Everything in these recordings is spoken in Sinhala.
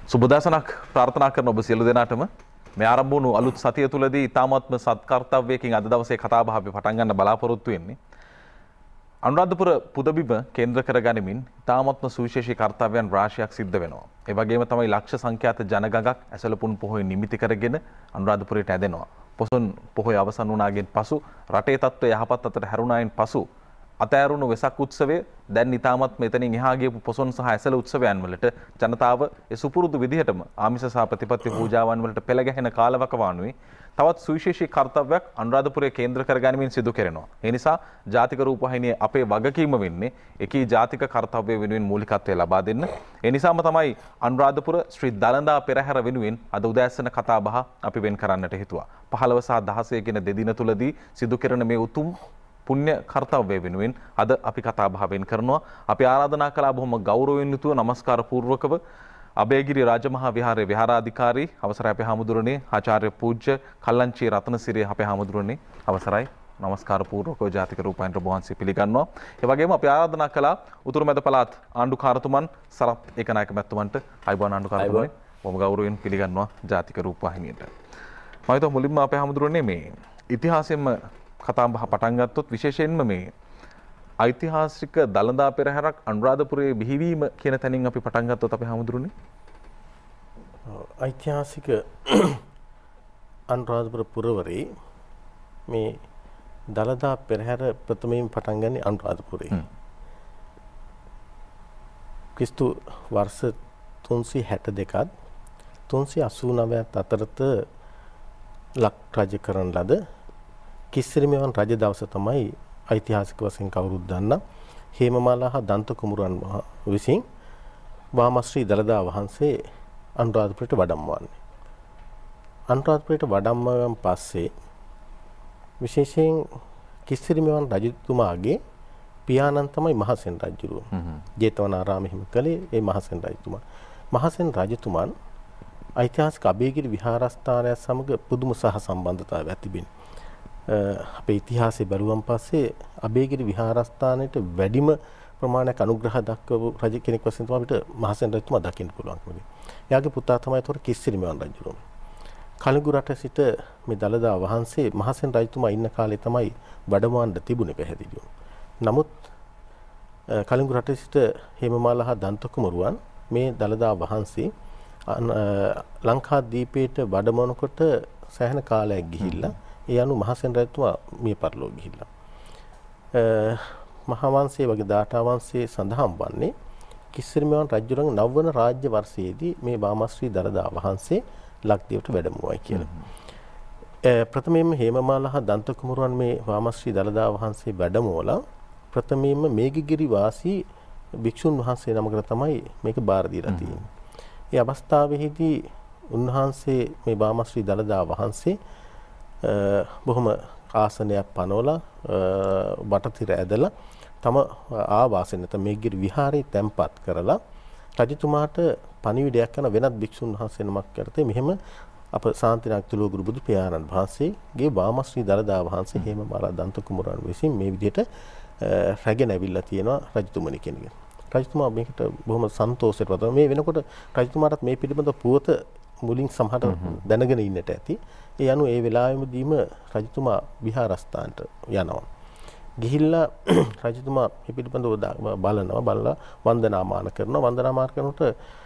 සුබදසනක් ප්‍රාර්ථනා කරන ඔබ සියලු දෙනාටම මේ ආරම්භ වුණු අලුත් සතිය තුලදී ඊ타මාත්ම සත්කර්තව්‍යයකින් අද දවසේ කතා බහ අපි පටන් ගන්න බලාපොරොත්තු වෙන්නේ. අනුරාධපුර පුදබිම කේන්ද්‍ර කරගනිමින් ඊ타මාත්ම සුවිශේෂී කර්තව්‍යයන් රාශියක් සිද්ධ වෙනවා. ඒ වගේම තමයි ලක්ෂ සංඛ්‍යාත ජනගගක් ඇසළපුන් පොහොය නිමිති කරගෙන අනුරාධපුරයට ඇදෙනවා. පොසොන් පොහොය අවසන් වුණාගෙන් පසු රටේ තත්ත්වය යහපත් අතට හැරුණායින් පසු අතෑරුණු වෙසක් උත්සවය දැන් ඊටමත් මෙතනින් එහා ගියපු පොසොන් සහ ඇසළ උත්සවයන් වලට ජනතාව ඒ සුපුරුදු විදිහටම ආමිෂ සහ ප්‍රතිපත්ති පූජාවන් වලට පෙළ ගැහෙන කාලවකවානුවේ තවත් සුවිශේෂී කර්තව්‍යයක් අනුරාධපුරයේ කේන්ද්‍ර කරගනිමින් සිදු කරනවා. ඒ නිසා ජාතික රූපවාහිනියේ අපේ වගකීම වෙන්නේ එකී ජාතික කර්තව්‍ය වෙනුවෙන් මූලිකත්වය ලබා දෙන්න. ඒ නිසාම තමයි අනුරාධපුර ශ්‍රී දළදා පෙරහැර වෙනුවෙන් අද උදෑසන කතා බහ අපි වෙන් කරන්නට හිතුවා. 15 සහ 16 කියන දෙදින තුලදී සිදු කරන මේ උතුම් පුණ්‍ය කර්තව්‍ය වෙනුවෙන් අද අපි කතා බහ වෙන් කරනවා. අපි ආරාධනා කළා බොහොම ගෞරවයෙන් යුතුව নমස්කාර පූර්වකව අබේගිරි රාජමහා විහාරයේ විහාරාධිකාරී අවසරයි අපේ හාමුදුරනේ ආචාර්ය පූජ්‍ය කල්ලංචි රත්නසිරිය අපේ හාමුදුරනේ අවසරයි নমස්කාර පූර්වකව ජාතික රූපවාහිනියට වහන්සේ පිළිගන්නවා. ඒ වගේම අපි ආරාධනා කළා උතුරු මැද පළාත් ආණ්ඩුකාරතුමන් සරත් ඒකනායක මැතිතුමන්ට අයිබෝන් ආණ්ඩුකාරතුමනි බොහොම ගෞරවයෙන් පිළිගන්නවා ජාතික රූපවාහිනියට. මම හිතුවා මුලින්ම අපේ හාමුදුරනේ මේ ඉතිහාසයෙන්ම කතා බහ පටන් ගත්තොත් විශේෂයෙන්ම මේ ඓතිහාසික දළදා පෙරහැරක් අනුරාධපුරයේ බිහිවීම කියන තැනින් අපි පටන් ගත්තොත් අපි හමුදුරුනේ ඓතිහාසික අනුරාධපුර පුරවරේ මේ දළදා පෙරහැර ප්‍රථමයෙන් පටන් ගන්නේ අනුරාධපුරේ. ක්‍රිස්තු වර්ෂ 362ත් 389ත් අතරත ලක් රජ කරන ලද කිස්සිරිමෙවන් රජ දවස තමයි ඓතිහාසික වශයෙන් කවුරුත් දන්නා හේමමාලා හා දන්ත කුමරුන් විසින් වාමශ්‍රී දළදා වහන්සේ අනුරාධපුරයට වඩම්වන්නේ. අනුරාධපුරයට වඩම්වන පස්සේ විශේෂයෙන් කිස්සිරිමෙවන් රජතුමාගේ පියාණන් තමයි මහසෙන් රජුරුව. ජේතවනාරාමයේ හිමි කලේ ඒ මහසෙන් රජතුමා. මහසෙන් රජතුමන් ඓතිහාසික අබේගිරි විහාරස්ථානය සමග පුදුම සහසම්බන්ධතාවයක් තිබෙනවා. අපේ ඉතිහාසයේ බැලුවන් පස්සේ අබේගිරි විහාරස්ථානයේ වැඩිම ප්‍රමාණයක් අනුග්‍රහ දක්වපු රජ කෙනෙක් වශයෙන් තමයි අපිට මහසෙන් රජතුමා දකින්න පුළුවන්. එයාගේ පුතා තමයි ඒතොර කිස්සිරිමෙවන් රජුරුව. කලිඟු රට සිට මේ දළදා වහන්සේ මහසෙන් රජතුමා ඉන්න කාලේ තමයි වැඩමවන්න තිබුණේ පැහැදිලිව. නමුත් කලිඟු රට සිට හේමමාලා හා දන්ත කුමරුවන් මේ දළදා වහන්සේ ලංකාදීපයට වැඩමවනකොට සෑහෙන කාලයක් ගිහිල්ලා ඒ අනුව මහසෙන් රජතුමා මිය පරලෝ ගිහිල්ලා. මහා වංශයේ වගේ දාඨා වංශයේ සඳහන් වන්නේ කිස්සිරිමෙවන් රජුරන්ගේ නවවන රාජ්‍ය වර්ෂයේදී මේ වාමශ්‍රී දළදා වහන්සේ ලක්දිවට වැඩමුවයි කියලා. ප්‍රථමයෙන්ම හේමමාලා හා දන්ත කුමරුවන් මේ වාමශ්‍රී දළදා වහන්සේ වැඩමවලා ප්‍රථමයෙන්ම මේඝගිරි වාසී භික්ෂුන් වහන්සේ නමකට තමයි මේක බාර දීලා තියෙන්නේ. ඒ අවස්ථාවේදී උන්වහන්සේ මේ වාමශ්‍රී දළදා වහන්සේ බොහොම ආසනයක් පනවලා වටතිර ඇදලා තම ආවාසෙ නැත්නම් මේගිරි විහාරේ තැන්පත් කරලා රජතුමාට පණිවිඩයක් කරන වෙනත් භික්ෂුන් වහන්සේ නමක් කරතේ මෙහෙම අප ශාන්තිනායක තුලෝගුරු බුදු පියාණන් වහන්සේගේ වාමශ්‍රී දළදා වහන්සේ හේමමාලා දන්ත කුමරුන් විසින් මේ විදිහට රැගෙන ඇවිල්ලා තියෙනවා රජතුමනි කෙනෙක්. රජතුමා මේකට බොහොම සන්තෝෂයට වදන මේ වෙනකොට රජතුමාටත් මේ පිළිබඳ පුවත මුලින් සමහර දැනගෙන ඉන්නට ඇති. ඒ අනුව ඒ වෙලාවෙදීම රජතුමා විහාරස්ථානට යනවා. ගිහිල්ලා රජතුමා මේ පිළිබඳව බලලා වන්දනාමාන කරනවා. වන්දනාමාන කරනකොට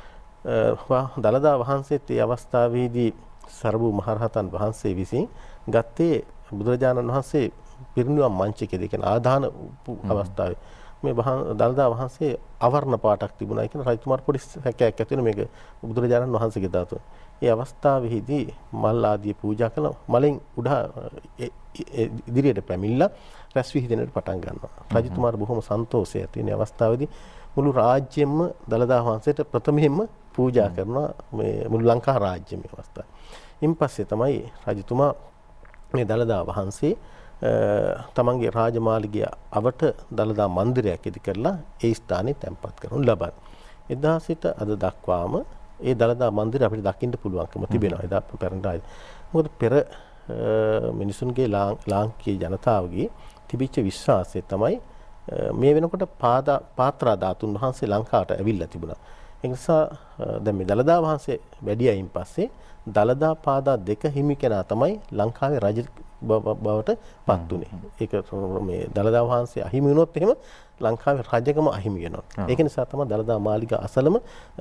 දළදා වහන්සේත් ඒ අවස්ථාවේදී සරබු මහරහතන් වහන්සේ විසින් ගත්තේ බුදුරජාණන් වහන්සේ පිරිනිවන් මංචකයේදී කියන ආදාන අවස්ථාවේ මේ දළදා වහන්සේ අවර්ණ පාටක් තිබුණා කියන රජතුමාට පොඩි හැකියාවක් ඇති වෙන මේක බුදුරජාණන් වහන්සේගේ ධාතුව. ඒ අවස්ථාවේදී මල් ආදී පූජා කළා. මලෙන් උඩ ඉදිරියට පැමිණලා රැස් විහිදෙන්නට පටන් ගන්නවා. රජතුමාට බොහොම සන්තෝෂයක් තියෙන අවස්ථාවේදී මුළු රාජ්‍යෙම දළදා වහන්සේට ප්‍රථමයෙන්ම පූජා කරනවා මේ මුළු ලංකා රාජ්‍යෙම අවස්ථාවේ. ඉන්පස්සේ තමයි රජතුමා මේ දළදා වහන්සේ තමන්ගේ රාජමාලිගය අවට දළදා මන්දිරයක් ඉදි කරලා ඒ ස්ථානයේ තැන්පත් කරනු ලබන. එදා සිට අද දක්වාම ඒ දළදා මන්දිරය අපිට දකින්න පුළුවන්කම තිබෙනවා. එදා පැරණි රාජ. මොකද පෙර මිනිසුන්ගේ ලාංකීය ජනතාවගේ තිබිච්ච විශ්වාසය තමයි මේ වෙනකොට පාත්‍රා ධාතුන් වහන්සේ ලංකාවට ඇවිල්ලා තිබුණා. ඒ නිසා දැන් මේ දළදා වහන්සේ වැඩි අයින් පස්සේ දළදා පාදා දෙක හිමි කෙනා තමයි ලංකාවේ රජ බවට පත් උනේ. ඒක මේ දළදා වහන්සේ අහිමි වුණොත් එහෙම ලංකාවේ රජකම අහිමි වෙනවා. ඒක නිසා තමයි දළදා මාලිගා අසලම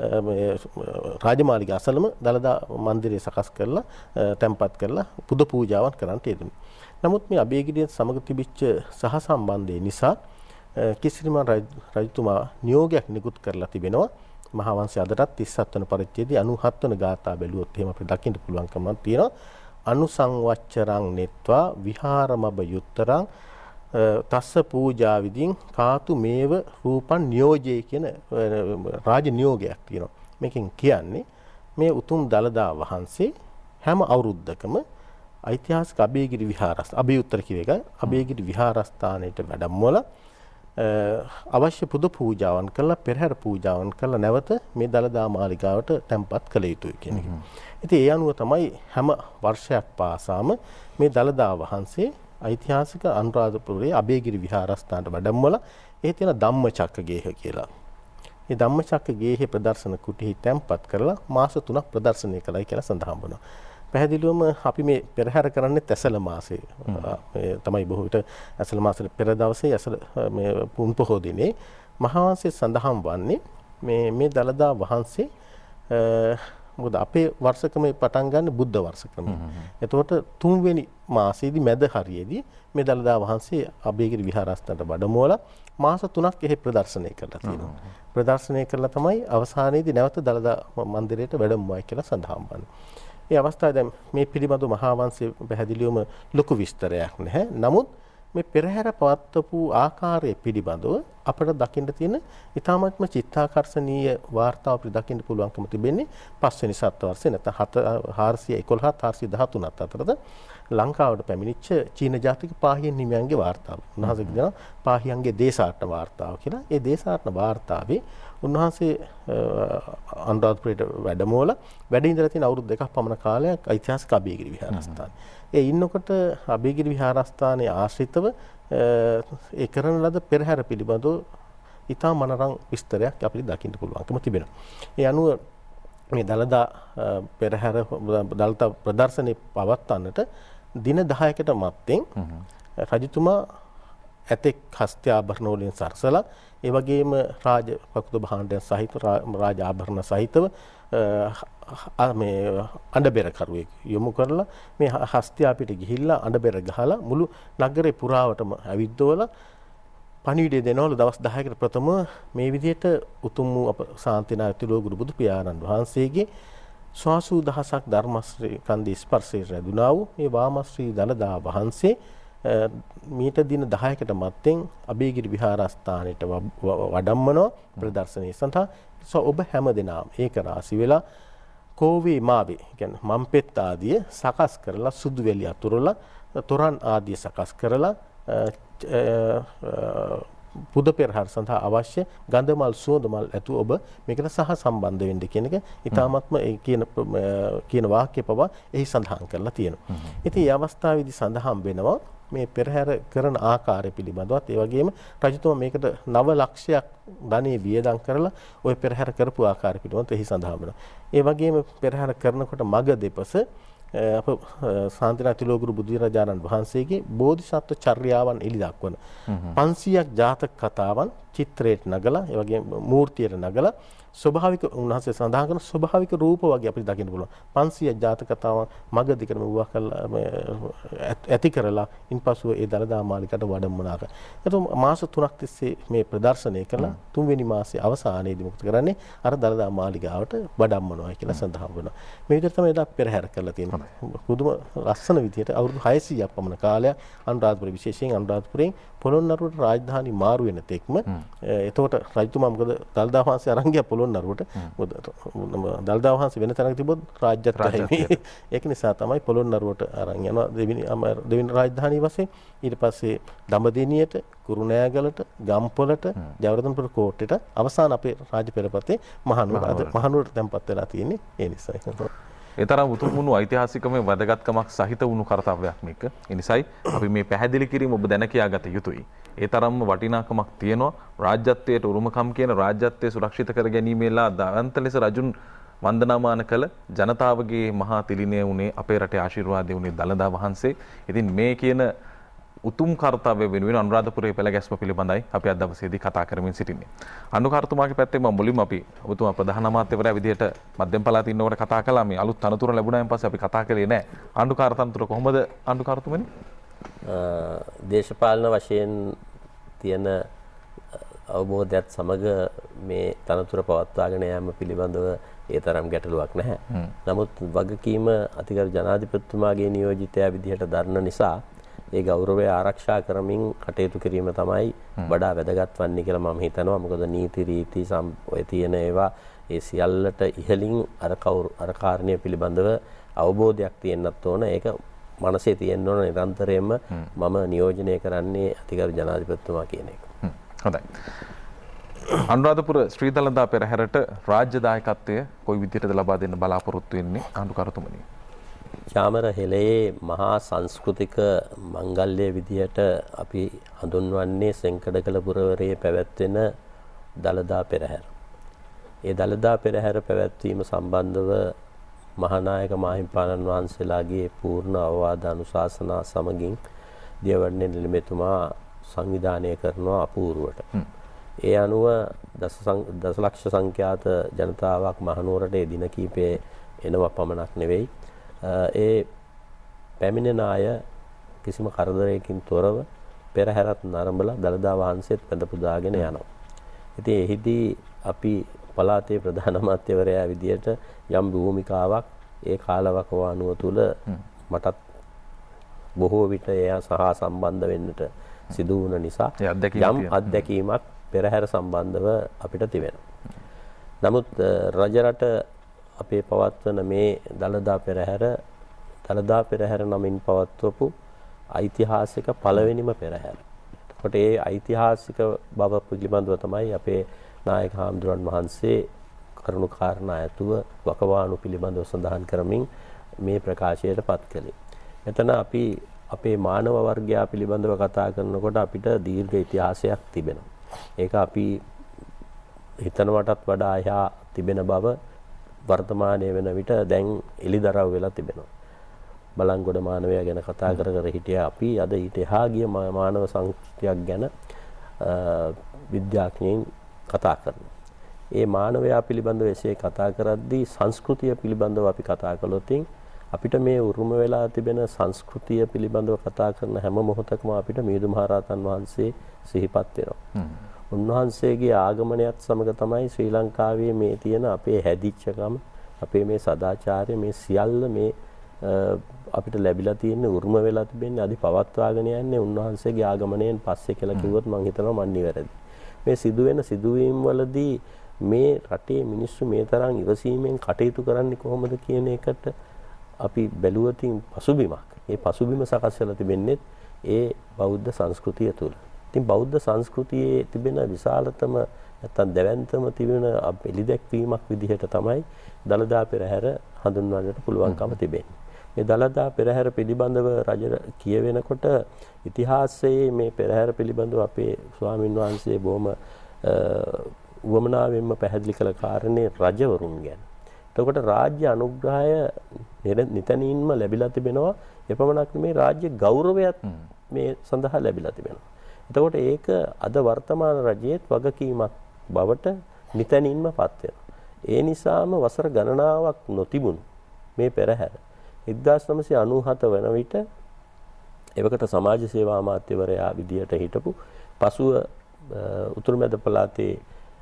රාජමාලිගා අසලම දළදා මන්දිරය සකස් කරලා තැන්පත් කරලා පුද පූජාවන් කරන්නට යෙදුනේ. නමුත් මේ අබේගිරිය සමග තිබිච්ච සහසම්බන්ධය නිසා කිසිරිමන් රජතුමා නියෝගයක් නිකුත් කරලා තිබෙනවා. මහා වංශය අදටත් 37 වන පරිච්ඡේදයේ 97 වන ගාථා බැලුවොත් එහෙම අපිට දකින්න පුළුවන්කමක් තියෙනවා. අනුසංවච්චරං නෙත්වා විහාරමබ යුත්තරං තස්ස පූජා විදින් කාතු මේව රූපන් නියෝජේ කියන රාජ නියෝගයක් තියෙනවා. මේකෙන් කියන්නේ මේ උතුම් දළදා වහන්සේ හැම අවුරුද්දකම ඓතිහාසික අබේගිරි විහාරස්ථාන අබේඋත්තර කියන එක අබේගිරි විහාරස්ථානයට වැඩමවලා අවශ්‍ය පුද පූජාවන් කළා පෙරහැර පූජාවන් කළා නැවත මේ දළදා මාලිගාවට තැන්පත් කළ යුතුයි කියන එක. ඉතින් ඒ අනුව තමයි හැම වර්ෂයක් පාසාම මේ දළදා වහන්සේ ඓතිහාසික අනුරාධපුරයේ අබේගිරි විහාරස්ථානට වැඩමවලා ඒ තියෙන ධම්මචක්ක ගේහ කියලා. මේ ධම්මචක්ක ගේහේ ප්‍රදර්ශන කුටිහි තැන්පත් කරලා මාස 3ක් ප්‍රදර්ශනය කළයි කියලා සඳහන් වෙනවා. පැහැදිලිවම අපි මේ පෙරහැර කරන්නේ ඇසළ මාසයේ. මේ තමයි බොහෝ විට ඇසළ මාසෙට පෙර දවසේ ඇසළ මේ පුන් පොහෝ දිනේ මහා වංශයේ සඳහන් වන්නේ මේ දළදා වහන්සේ මොකද අපේ වර්ෂකමේ පටන් ගන්න බුද්ධ වර්ෂකමේ. එතකොට තුන්වෙනි මාසයේදී මැද හරියේදී මේ දළදා වහන්සේ අබේගිරි විහාරස්ථානට වැඩමවලා මාස 3ක් එහි ප්‍රදර්ශනය කරලා තියෙනවා. ප්‍රදර්ශනය කළා තමයි අවසානයේදී නැවත දළදා මන්දිරයට වැඩමුවයි කියලා සඳහන් වන්නේ. මේ අවස්ථාවේ දැන් මේ පිළිබඳව මහා වංශයේ පැහැදිලිවම ලොකු විස්තරයක් නැහැ. නමුත් මේ පෙරහැර පවත්වපු ආකාරය පිළිබඳව අපිට දකින්න තියෙන ඊ타මත්ම චිත්තාකර්ෂණීය වාර්තාව අපිට දකින්න පුළුවන්කම තිබෙන්නේ 5 වෙනි සත්වර්ෂයේ නැත්නම් 411 413 අතරද ලංකාවට පැමිණිච්ච චීන ජාතික පාහියන් හිමියන්ගේ වාර්තාව. උන්වහන්සේ කියනවා පාහියන්ගේ දේශාටන වාර්තාව කියලා. ඒ දේශාටන වාර්තාවේ උන්වහන්සේ අනුරාධපුරයට වැඩමවලා වැඩ ඉඳලා තියෙන අවුරුදු 2ක් පමණ කාලයක් ඓතිහාසික අබේගිරි විහාරස්ථානයේ. ඒ ඉන්නකොට අබේගිරි විහාරස්ථානයේ ආශ්‍රිතව ඒ කරන ලද පෙරහැර පිළිබඳව ඉතා මනරම් විස්තරයක් අපිට දකින්න පුළුවන්කම තිබෙනවා. ඒ අනුව මේ දළදා පෙරහැර දළදා ප්‍රදර්ශනයේ පවත්වන්නට දින 10කට මත්තෙන් රජතුමා ඇතෙක් හස්ත්‍ය ආභරණ වලින් සරසලා ඒ වගේම රාජ පකුද භාණ්ඩයන් සහිත රාජ ආභරණ සහිතව මේ අඬබෙර කරුවෙක් යොමු කරලා මේ හස්තියා පිට ගිහිල්ලා අඬබෙර ගහලා මුළු නගරේ පුරාවටම ඇවිද්දවලා පණිවිඩය දෙනවලු දවස් 10කට ප්‍රථම මේ විදිහට උතුම් වූ අප ශාන්තිනායක ලෝගුරු බුදු පියාණන් වහන්සේගේ ස්වාසූ දහසක් ධර්මශ්‍රී කන්දේ ස්පර්ශයේ රැඳුනා වූ මේ වාමශ්‍රී දළදා වහන්සේ මීට දින 10කට මත්තෙන් අබේගිරි විහාරස්ථානයට වඩම්මනවා ප්‍රදර්ශනයේ සඳහා ඔබ හැමදෙනාම ඒක රාසි වෙලා කෝවේ මාවේ කියන්නේ මම්පෙත් ආදිය සකස් කරලා සුදු වෙලි අතුරලා තොරන් ආදිය සකස් කරලා පුද පෙරහර සඳහා අවශ්‍ය ගඳ මල් සුවඳ මල් ඇතු ඔබ මේකට සහ සම්බන්ධ වෙන්න කියන එක ඊටාත්ම ඒ කියන වාක්‍ය පවා එහි සඳහන් කරලා තියෙනවා. ඉතින් මේ අවස්ථාවේදී සඳහන් වෙනවා මේ පෙරහැර කරන ආකාරය පිළිබඳවත් ඒ වගේම රජතුමා මේකට 9 ලක්ෂයක් ධනෙ වියදම් කරලා ওই පෙරහැර කරපු ආකාරය පිළිබඳව එහි සඳහන් වෙනවා. ඒ වගේම පෙරහැර කරනකොට මග දෙපස අප ශාන්තිනායක ලෝගුරු බුදුරජාණන් වහන්සේගේ බෝධිසත්ව චර්යාවන් එලි දක්වන 500ක් ජාතක කතාවන් චිත්‍රයට නගලා ඒ වගේම මූර්තියට නගලා ස්වභාවික උන්වහන්සේ සඳහන් කරන ස්වභාවික රූප වගේ අපිට දකින්න පුළුවන් 500ක් ජාතක කතාවන් මග දිගටම වුවා කළා ඇති කරලා ඉන්පසුව ඒ දළදා මාලිගාවට වඩම්මනාක. එතකොට මාස 3ක් තිස්සේ මේ ප්‍රදර්ශනය කළා. 3 වෙනි මාසයේ අවසානයේදී මොකද කරන්නේ? අර දළදා මාලිගාවට වඩම්මනවා කියලා සඳහන් වෙනවා. මේ විදිහට තමයි එදා පෙරහැර කරලා තියෙන්නේ. පුදුම ලස්සන විදිහට අවුරුදු 600ක් පමණ කාලයක් අනුරාධපුර විශේෂයෙන් අනුරාධපුරයෙන් පොළොන්නරුවට රාජධානි මාරු වෙන තෙක්ම එතකොට රජතුමා මොකද දළදා වහන්සේ අරන් ගියා පොළොන්නරුවට. මොකද දළදා වහන්සේ වෙන තැනක තිබොත් රාජ්‍යත් නැහැ. ඒක නිසා තමයි පොළොන්නරුවට අරන් යනවා දෙවෙනි රාජධානිය වශයෙන්. ඊට පස්සේ දඹදෙනියට, කුරුණෑගලට, ගම්පොලට, ජයවර්ධනපුර කෝට්ටේට අවසාන අපේ රාජ පෙරපතේ මහනුවරට තැන්පත් වෙලා තියෙන්නේ ඒ නිසායි. ඒ තරම් උතුම් වුණු ඓතිහාසිකම වැදගත්කමක් සහිත වුණු කර්තව්‍යයක් මේක. ඒ නිසායි අපි මේ පැහැදිලි කිරීම ඔබ දැන කියාගත යුතුයි. ඒ තරම්ම වටිනාකමක් තියෙනවා. රාජ්‍යත්වයට උරුමකම් කියන රාජ්‍යත්වය සුරක්ෂිත කර ගැනීමේලා දවන්ත ලෙස රජුන් වන්දනාමාන කළ ජනතාවගේ මහා තිලිනය වුණේ අපේ රටේ ආශිර්වාදය වුණේ දළදා වහන්සේ. ඉතින් මේ කියන උතුම් කාර්යය වෙනුවෙන් අනුරාධපුරයේ පෙළ ගැස්ම පිළිබඳයි අපි අද දවසේදී කතා කරමින් සිටින්නේ. අනුකාරතුමාගේ පැත්තෙන් මම මුලින්ම අපි ඔබතුමා ප්‍රධාන අමාත්‍යවරයා විදිහට මධ්‍යම පළාතේ ඉන්නකොට කතා කළා. මේ අලුත් තනතුර ලැබුණායින් පස්සේ අපි කතා කළේ නැහැ. අනුකාර තනතුර කොහොමද අනුකාරතුමනි? දේශපාලන වශයෙන් තියෙන අවබෝධයත් සමග මේ තනතුර පවත්වාගෙන යාම පිළිබඳව ඒ තරම් ගැටලුවක් නැහැ. නමුත් වගකීම අතිගරු ජනාධිපතිතුමාගේ නියෝජිතයා විදිහට දරන නිසා ඒ ගෞරවය ආරක්ෂා කරමින් කටයුතු කිරීම තමයි වඩා වැදගත් වන්නේ කියලා මම හිතනවා. මොකද නීති රීති ඔය තියෙන ඒවා ඒ සියල්ලට ඉහළින් අර කාරණය පිළිබඳව අවබෝධයක් තියෙන්නත් ඕන. ඒක මනසේ තියෙන්න ඕන නිරන්තරයෙන්ම මම නියෝජනය කරන්නේ අතිගරු ජනාධිපතිතුමා කියන එක. හොඳයි. අනුරාධපුර ශ්‍රී දළදා පෙරහැරට රාජ්‍ය දායකත්වය කොයි විදිහටද ලබා දෙන්න බලාපොරොත්තු වෙන්නේ අනුකාරතුමනි? චාමර හෙළයේ මහා සංස්කෘතික මංගල්‍ය විදියට අපි හඳුන්වන්නේ සෙන්කඩගල පුරවරයේ පැවැත්වෙන දළදා පෙරහැර. ඒ දළදා පෙරහැර පැවැත්වීම සම්බන්ධව මහානායක මාහිමිපාණන් වහන්සේලාගේ පූර්ණ අවවාද අනුශාසනා සමගින් දියවඩනේ නිලමේතුමා සංවිධානය කරනවා අපූර්වට. ඒ අනුව දසලක්ෂ සංඛ්‍යාත ජනතාවක් මහනුවරට දින කීපයේ එනවා පමණක් නෙවෙයි. ඒ පැමිණෙන අය කිසිම කරදරයකින් තොරව පෙරහැරත් නරඹලා දළදා වහන්සේත් පැඳ පුදාගෙන යනවා. ඉතින් එහිදී අපි පළාතේ ප්‍රධාන අමාත්‍යවරයා විදියට යම් භූමිකාවක් ඒ කාලවකවානුව තුල මටත් බොහෝ විට එයා සහ සම්බන්ධ වෙන්නට සිදු වුණ නිසා යම් අත්දැකීමක් පෙරහැර සම්බන්ධව අපිට තිබෙනවා. නමුත් රජරට අපේ පවත්වන මේ දළදා පෙරහැර නමින් පවත්වපු ඓතිහාසික පළවෙනිම පෙරහැර. එතකොට ඒ ඓතිහාසික බව පිළිබඳව තමයි අපේ නායක හාමුදුරන් වහන්සේ කරුණු කාරණා ඇතුව වකවානු පිළිබඳව සඳහන් කරමින් මේ ප්‍රකාශයට පත් කළේ. මෙතන අපි අපේ මානව වර්ගයා පිළිබඳව කතා කරනකොට අපිට දීර්ඝ ඉතිහාසයක් තිබෙනවා. ඒක අපි හිතනවටත් වඩා එහා තිබෙන බව වර්තමානයේ වෙන විට දැන් එලිදරව් වෙලා තිබෙනවා. බලංගොඩ මානවයා ගැන කතා කර හිටියා අපි අද ඊට එහා ගිය මානව සංස්කෘතියක් ගැන විද්‍යාඥයින් කතා කරනවා. ඒ මානවයා පිළිබඳව එසේ කතා කරද්දී සංස්කෘතිය පිළිබඳව අපි කතා කළොත් අපිට මේ උරුම වෙලා තිබෙන සංස්කෘතිය පිළිබඳව කතා කරන හැම මොහොතකම අපිට මිහිඳු මහරහතන් වහන්සේ සිහිපත් වෙනවා. උන්වහන්සේගේ ආගමනයත් සමග තමයි ශ්‍රී ලංකාවේ මේ තියෙන අපේ හැදිච්චකම අපේ මේ සදාචාරය මේ සියල්ල මේ අපිට ලැබිලා තියෙන උරුම වෙලා තිබෙන්නේ අදි පවත්වාගෙන යන්නේ උන්වහන්සේගේ ආගමනයෙන් පස්සේ කියලා කිව්වොත් මම හිතනවා මන් නිවැරදි. මේ සිදුවෙන සිදුවීම් වලදී මේ රටේ මිනිස්සු මේ තරම් ඉවසීමෙන් කටයුතු කරන්නේ කොහොමද කියන එකට අපි බැලුවතින් පසුබිමක්. ඒ පසුබිම සකස් වෙලා තිබෙන්නේ ඒ බෞද්ධ සංස්කෘතිය තුළ. ඉතින් බෞද්ධ සංස්කෘතියේ තිබෙන විශාලතම නැත්නම් දැවැන්තම තිබෙන එළිදැක්වීමක් විදිහට තමයි දළදා පෙරහැර හඳුන්වන්නට පුළුවන්කම තිබෙන්නේ. මේ දළදා පෙරහැර පිළිබඳව රජ කියවෙනකොට ඉතිහාසයේ මේ පෙරහැර පිළිබඳව අපේ ස්වාමින් වහන්සේ බොහොම උවමනාවෙන්ම පැහැදිලි කළ කාරණේ රජවරුන් ගැන. එතකොට රාජ්‍ය අනුග්‍රහය නිතනින්ම ලැබිලා තිබෙනවා. එපමණක් නෙමෙයි රාජ්‍ය ගෞරවයත් මේ සඳහා ලැබිලා තිබෙනවා. එතකොට ඒක අද වර්තමාන රජයේත් වගකීමක් බවට නිතනින්ම පත් වෙනවා. ඒ නිසාම වසර ගණනාවක් නොතිබුණු මේ පෙරහැර 1997 වන විට එවකට සමාජ සේවා අමාත්‍යවරයා විදියට හිටපු පසුව උතුරුමැද පළාතේ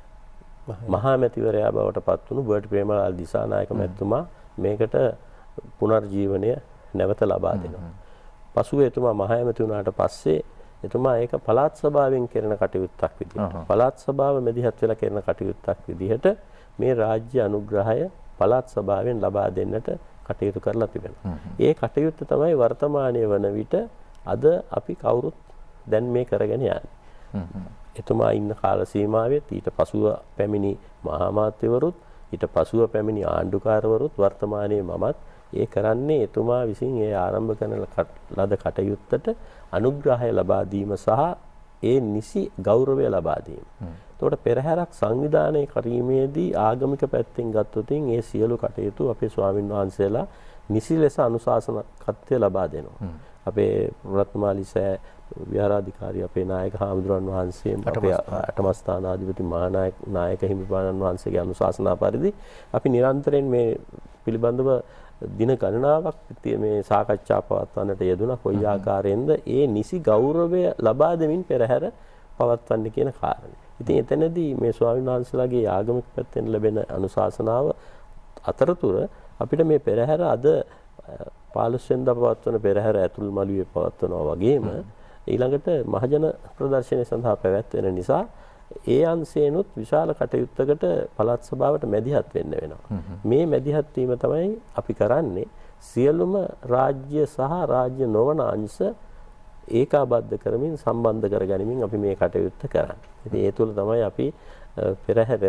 මහා මැතිවරයා බවට පත් වුණු බර්ට් ප්‍රේමලාල් දිසානායක මැතිතුමා මේකට පුනර්ජීවනය නැවත ලබා දෙනවා. පසුව එතුමා මහා මැති වුණාට පස්සේ එතුමා ඒක පළාත් සභාවෙන් කරන කටයුත්තක් විදිහට පළාත් සභාව මැදිහත් වෙලා කරන කටයුත්තක් විදිහට මේ රාජ්‍ය අනුග්‍රහය පළාත් සභාවෙන් ලබා දෙන්නට කටයුතු කරලා තිබෙනවා. ඒ කටයුත්ත තමයි වර්තමානයේ වන විට අද අපි කවුරුත් දැන් මේ කරගෙන යන්නේ. එතුමා ඉන්න කාල සීමාවෙත් ඊට පසුව පැමිණි මහා අමාත්‍යවරුත් ඊට පසුව පැමිණි ආණ්ඩුකාරවරුත් වර්තමානයේ මමත් ඒ කරන්නේ එතුමා විසින් ඒ ආරම්භ කරන ලද කටයුත්තට අනුග්‍රහය ලබා දීම සහ ඒ නිසි ගෞරවය ලබා දීම. එතකොට පෙරහැරක් සංවිධානය කිරීමේදී ආගමික පැත්තෙන් ගත්තොත් ඒ සියලු කටයුතු අපේ ස්වාමින් වහන්සේලා නිසි ලෙස අනුශාසනකත්වය ලබා දෙනවා. අපේ රත්නමාලිසෑ විහාරාධිකාරී අපේ නායක හාමුදුරන් වහන්සේ අපේ අටමස්ථානාධිපති නායක හිමිපාණන් වහන්සේගේ අනුශාසනා පරිදි අපි නිරන්තරයෙන් මේ පිළිබඳව දින ගණනාවක් මේ සාකච්ඡා පවත්වන්නට යෙදුණා. කොයි ආකාරයෙන්ද ඒ නිසි ගෞරවය ලබා දෙමින් පෙරහැර පවත්වන්නේ කියන කාරණේ. ඉතින් එතනදී මේ ස්වාමීන් වහන්සේලාගේ ආගමික පැත්තෙන් ලැබෙන අනුශාසනාව අතරතුර අපිට මේ පෙරහැර අද 15 වෙනිදා පවත්වන පෙරහැර ඇතුල් මළුවේ පවත්වනවා වගේම ඊළඟට මහජන ප්‍රදර්ශනය සඳහා පැවැත්වෙන නිසා ඒ අංශේනොත් විශාල කටයුත්තකට පළාත් සභාවට මැදිහත් වෙන්න වෙනවා. මේ මැදිහත් වීම තමයි අපි කරන්නේ සියලුම රාජ්‍ය සහ රාජ්‍ය නොවන අංශ ඒකාබද්ධ කරමින් සම්බන්ධ කරගනිමින් අපි මේ කටයුත්ත කරන්නේ. ඉතින් ඒ තුළ තමයි අපි පෙරහැර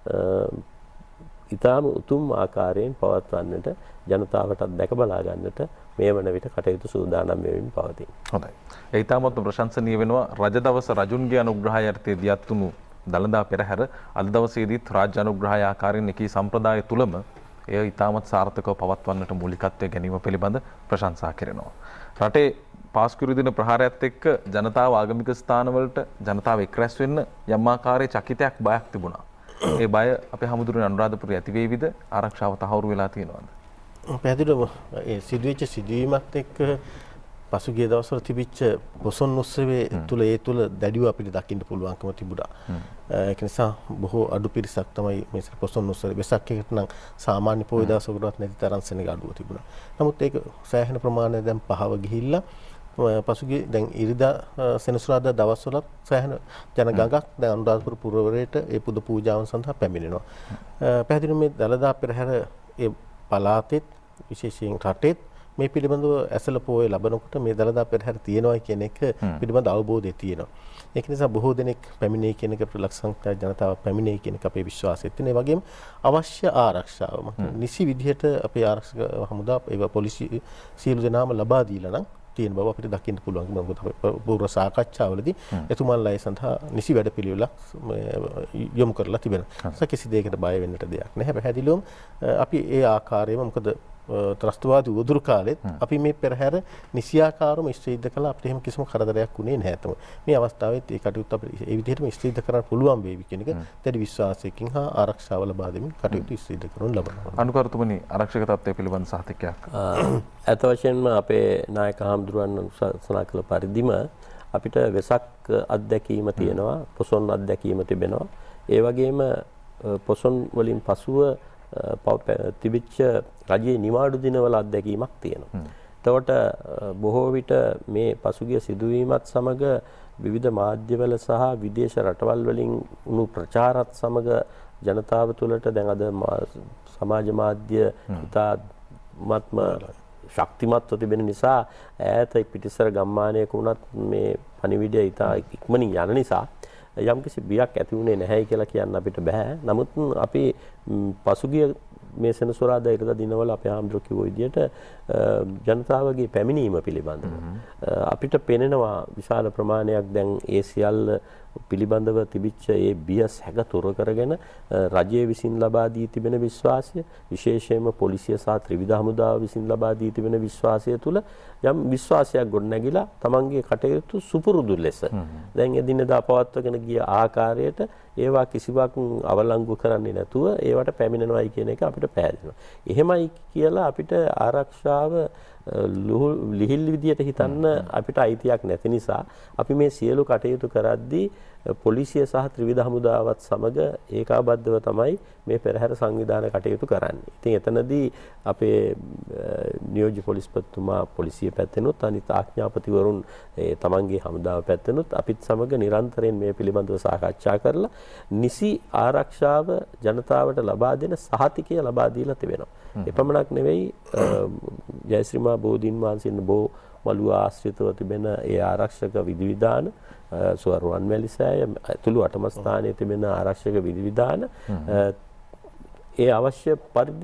ඊටාම උතුම් ආකාරයෙන් පවත්වන්නට ජනතාවටත් දැක බලා ගන්නට මේ වන විට කටයුතු සූදානම් වෙමින් පවතී. හොඳයි. ඒ ඊටාමත් ප්‍රශංසනීය වෙනවා රජ දවස රජුන්ගේ අනුග්‍රහය යටතේ දියත් වුණු දළදා පෙරහැර අද දවසේදීත් රාජ්‍ය අනුග්‍රහය ආකාරයෙන් එකී සම්ප්‍රදාය තුලම එය ඊටාමත් සාර්ථකව පවත්වන්නට මූලිකත්වය ගැනීම පිළිබඳ ප්‍රශංසා කරනවා. රටේ පාස්කුරු දින ප්‍රහාරයත් එක්ක ජනතාව ආගමික ස්ථානවලට ජනතාව එක් රැස් වෙන්න යම් ආකාරයේ චකිතයක් බයක් තිබුණා. ඒ බය අපේ හමුදුරනේ අනුරාධපුරයේ ඇති වේවිද ආරක්ෂාව තහවුරු වෙලා තියෙනවද? පැහැදිලිවම ඒ සිදුවෙච්ච සිදුවීමත් එක්ක පසුගිය දවස්වල තිබිච්ච පොසොන් උත්සවයේ තුල ඒ තුල දැඩිව අපිට දකින්න පුළුවන්කම තිබුණා. ඒක නිසා බොහෝ අඩු පිරිසක් තමයි මේ පොසොන් උත්සවයේ වෙසක් එකට නම් සාමාන්‍ය පොය දවසකටවත් නැති තරම් සෙනග අඩුව තිබුණා. නමුත් ඒක සෑහෙන ප්‍රමාණයක් දැන් පහව ගිහිල්ලා පසුගිය දැන් ඉරිදා සෙනසුරාදා දවස්වලත් සෑහෙන ජනගහනක් දැන් අනුරාධපුර පුරවරයට ඒ පුද පූජාවන් සඳහා පැමිණෙනවා. පැහැදිලිව මේ දළදා පෙරහැර ඒ පළාතෙත් විශේෂයෙන් රටෙත් මේ පිළිබඳව ඇසළ පොය ලබනකොට මේ දළදා පෙරහැර තියෙනවා කියන එක පිළිබඳ අවබෝධය තියෙනවා. ඒක නිසා බොහෝ දෙනෙක් පැමිණේ කියන එක ප්‍රලක්ෂණ ජනතාව පැමිණේ කියන එක අපේ විශ්වාසය තියෙනවා. ඒ වගේම අවශ්‍ය ආරක්ෂාව නිසි විදිහට අපේ ආරක්ෂක හමුදා ඒ පොලිසිය සියලු දෙනාම ලබා දීලා නම් තියෙන බව අපිට දකින්න පුළුවන්. මොකද පූර්ව සාකච්ඡාවලදී එතුමන්ලා ඒ සඳහා නිසි වැඩපිළිවෙලක් යොමු කරලා තිබෙනවා. කිසි දෙයකට බය වෙන්නට දෙයක් නැහැ. පැහැදිලිවම අපි ඒ ආකාරයෙන්ම මොකද ත්‍රස්තවාදී උදුරු කාලෙත් අපි මේ පෙරහැර නිසියාකාරව ඉස්ත්‍රිද්ධ කළා. අපිට එහෙම කිසිම කරදරයක් වුණේ නැහැ තමයි. මේ අවස්ථාවෙත් ඒ කටයුත්ත අපිට ඒ විදිහටම ඉස්ත්‍රිද්ධ කරන්න පුළුවන් වේවි කියන එක දැඩි විශ්වාසයකින් හා ආරක්ෂාව ලබා දෙමින් කටයුතු ඉස්ත්‍රිද්ධ කරනු ලබනවා. අනුකරතුමනි ආරක්ෂක තත්ත්වය පිළිබඳ සාහිත්‍යයක්. ඇත්ත වශයෙන්ම අපේ නායක හාමුදුරුවන් අනුශාසනා කළ පරිදිම අපිට වෙසක් අත්දැකීම තියෙනවා, පොසොන් අත්දැකීම තිබෙනවා. ඒ වගේම පොසොන් වලින් පසුව තිබිච්ච රජයේ නිවාඩු දිනවල අත්දැකීමක් තියෙනවා. එතකොට බොහෝ විට මේ පසුගිය සිදුවීමත් සමග විවිධ මාධ්‍යවල සහ විදේශ රටවල් වලින් වුණු ප්‍රචාරات සමග ජනතාව තුළට දැන් අද සමාජ මාධ්‍ය ඉතාමත්ම ශක්තිමත්ව තිබෙන නිසා ඈත පිටිසර ගම්මානයක වුණත් මේ පණිවිඩය ඉතා ඉක්මනින් යන නිසා යම්කිසි බියක් ඇති වුණේ නැහැ කියලා කියන්න අපිට බෑ. නමුත් අපි පසුගිය මේ සෙනසුරාදා ඉරිදා දිනවල අපේ ආම්ද්‍රෝ කිව්ව විදිහට ජනතාවගේ පැමිණීම පිළිබඳව අපිට පෙනෙනවා විශාල ප්‍රමාණයක් දැන් ඒ සියල්ල පිළිබඳව තිබිච්ච ඒ බිය සැක තොර කරගෙන රජය විසින් ලබා දී තිබෙන විශ්වාසය විශේෂයෙන්ම පොලිසිය සහ ත්‍රිවිධ හමුදාව විසින් ලබා දී තිබෙන විශ්වාසය තුළ යම් විශ්වාසයක් ගොඩනැගිලා තමන්ගේ කටයුතු සුපුරුදු ලෙස දැන් එදිනෙදා පවත්වගෙන ගිය ආකාරයට ඒවා කිසිවක් අවලංගු කරන්නේ නැතුව ඒවට පැමිණෙනවායි කියන එක අපිට පැහැදිලිනවා. එහෙමයි කියලා අපිට ආරක්ෂාව ලිහිල් විදියට හිතන්න අපිට අයිතියක් නැති නිසා අපි මේ සියලු කටයුතු කරද්දී පොලිසිය සහ ත්‍රිවිධ හමුදාවත් සමග ඒකාබද්ධව තමයි මේ පෙරහැර සංවිධාන කටයුතු කරන්නේ. ඉතින් එතනදී අපේ නියෝජ්‍ය පොලිස්පතිතුමා පොලිසිය පැත්තෙනුත් අනිත් ආඥාපතිවරුන් තමන්ගේ හමුදාව පැත්තෙනුත් අපිත් සමග නිරන්තරයෙන් මේ පිළිබඳව සාකච්ඡා කරලා නිසි ආරක්ෂාව ජනතාවට ලබා දෙන සහතිකය ලබා දීලා තිබෙනවා. එපමණක් නෙවෙයි ජයශ්‍රීමා බෝධීන් වහන්සේ බෝ මළුව ආශ්‍රිතව තිබෙන ඒ ආරක්ෂක විධිවිධාන සුවරුවන්වැලිසෑය ඇතුළු අටමස්ථානයේ තිබෙන ආරක්ෂක විධිවිධාන ඒ අවශ්‍ය පරිදි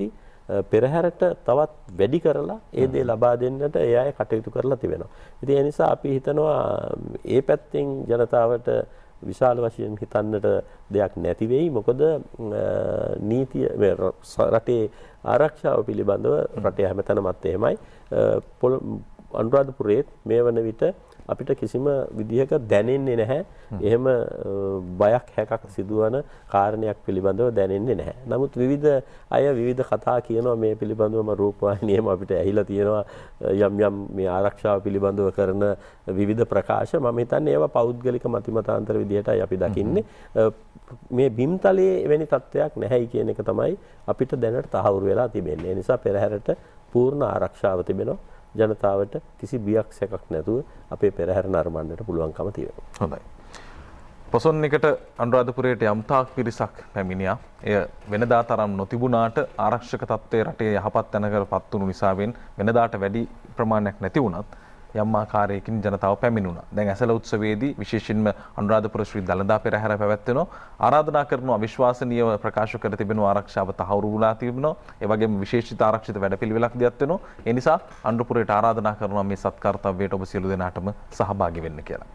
පෙරහැරට තවත් වැඩි කරලා ඒ දේ ලබා දෙන්නට ඒ අය කටයුතු කරලා තිබෙනවා. ඉතින් ඒ නිසා අපි හිතනවා ඒ පැත්තෙන් ජනතාවට විශාල වශයෙන් හිතන්නට දෙයක් නැති වෙයි. මොකද නීතිය රටේ ආරක්ෂාව පිළිබඳව රටේ හැමතැනමත් එහෙමයි. අනුරාධපුරයේ මේ වන විට අපිට කිසිම විදිහක දැනෙන්නේ නැහැ. එහෙම බයක් හැකක් සිදුවන කාරණයක් පිළිබඳව දැනෙන්නේ නැහැ. නමුත් විවිධ අය විවිධ කතා කියනවා මේ පිළිබඳවම රූපවාහිනියේම අපිට ඇහිලා තියෙනවා යම් මේ ආරක්ෂාව පිළිබඳව කරන විවිධ ප්‍රකාශ. මම හිතන්නේ ඒවා පෞද්ගලික මතිමතාන්තර විදිහටයි අපි දකින්නේ. මේ බිම්තලයේ එවැනි තත්ත්වයක් නැහැයි කියන එක තමයි අපිට දැනට තහවුරු වෙලා තිබෙන්නේ. ඒ නිසා පෙරහැරට පූර්ණ ආරක්ෂාව තිබෙනවා. ජනතාවට කිසි බියක් සැකක් නැතුව අපේ පෙරහැර නරඹන්නට පුළුවන්කම තියෙනවා. හොඳයි. පොසොන් එකට අනුරාධපුරයට යම්තාක් පිරිසක් පැමිණියා. එය වෙනදා තරම් නොතිබුණාට ආරක්ෂක තත්ත්වයේ රටේ යහපත් තැනකටපත් වුණු නිසාවෙන් වෙනදාට වැඩි ප්‍රමාණයක් නැති වුණත් යම් ආකාරයකින් ජනතාව පැමිණුණා. දැන් ඇසළ උත්සවයේදී විශේෂයෙන්ම අනුරාධපුර ශ්‍රී දළදා පෙරහැර පැවැත්වෙනවා. ආරාධනා කරන අවිශ්වාසනීයව ප්‍රකාශ කර තිබෙන ආරක්ෂාව තහවුරු වුණා තිබෙනවා. ඒ වගේම විශේෂිත ආරක්ෂිත වැඩපිළිවෙලක් දියත් වෙනවා. ඒ නිසා අනුරාධපුරයට ආරාධනා කරනවා මේ සත්කාර්තව්‍යයට ඔබ සියලු දෙනාටම සහභාගී වෙන්න කියලා.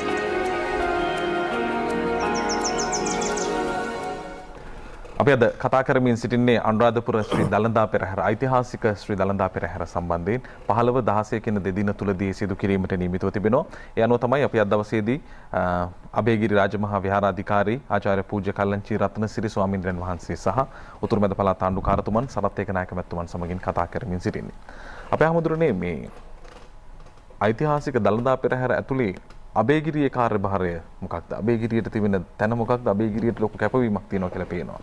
අපි අද කතා කරමින් සිටින්නේ අනුරාධපුර ශ්‍රී දළදා පෙරහැර ඓතිහාසික ශ්‍රී දළදා පෙරහැර සම්බන්ධයෙන් 15 16 දෙදින තුලදී සිදු කිරීමට නියමිතව තිබෙනවා. ඒ අනුව තමයි අපි අද දවසේදී අබේගිරි රාජමහා විහාරාධිකාරී ආචාර්ය පූජ්‍ය කල්ලංචි රත්නසිරි ස්වාමීන් වහන්සේ සහ උතුරු මැද පළාත් ආණ්ඩුකාරතුමන් සරත් ඒකනායක මැතිතුමන් සමගින් කතා කරමින් සිටින්නේ. අපේ හැමදෙරනේ මේ ඓතිහාසික දළදා පෙරහැර ඇතුලේ අබේගිරියේ කාර්යභාරය මොකක්ද? අබේගිරියට තිබෙන තැන මොකක්ද? අබේගිරියට ලොකු කැපවීමක් තියෙනවා කියලා පේනවා.